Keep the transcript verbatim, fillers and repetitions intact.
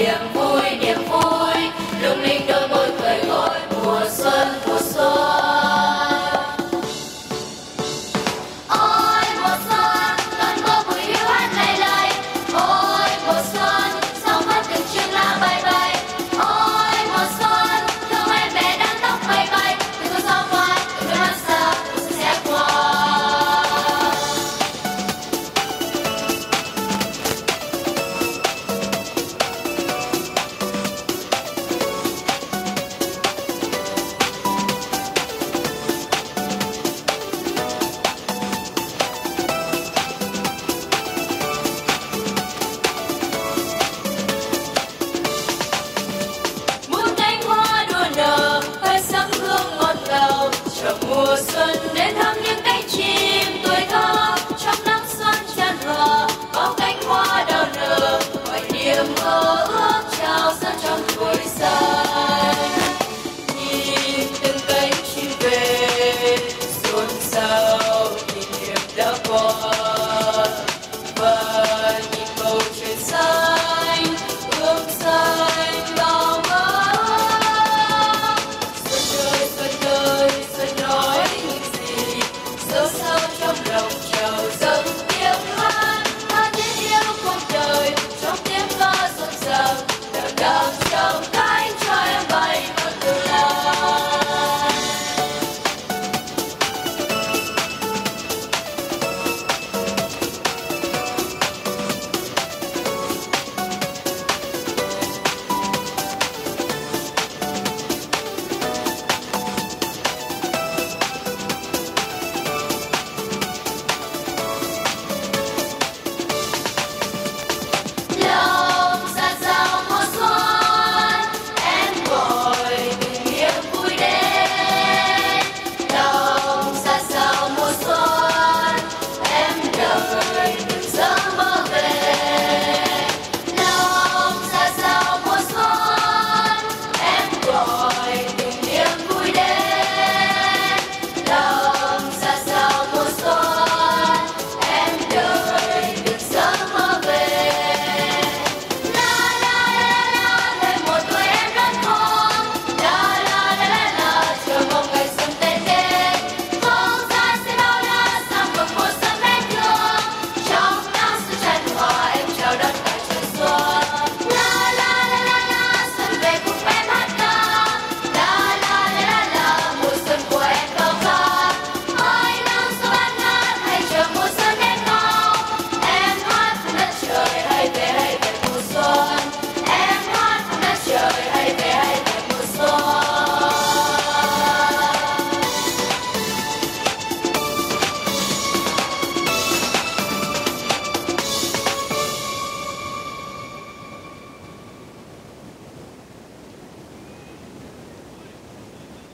niềm vui niềm vui lung linh đôi môi cười gọi mùa xuân mùa xuân. Ôi mùa xuân cơn mưa bụi hiu hắt lay lay, ôi mùa xuân sao mắt từng chiếc lá bay bay. Ôi mùa xuân thương em bé đang tóc bay bay, từng cơn gió qua từng cơn mắt xa mùa xuân sẽ qua. Muôn cánh hoa đua nở, hơi sắc hương ngọt ngào, chờ mùa xuân đến thăm những cánh chim tuổi thơ. Trong nắng xuân chan hòa, bao cánh hoa đào nở, mọi niềm mơ ước chào xuân trong tuổi xanh. Nhìn từng cánh chim về, xôn xao kỷ niệm đã qua, và nhìn bầu trời xa.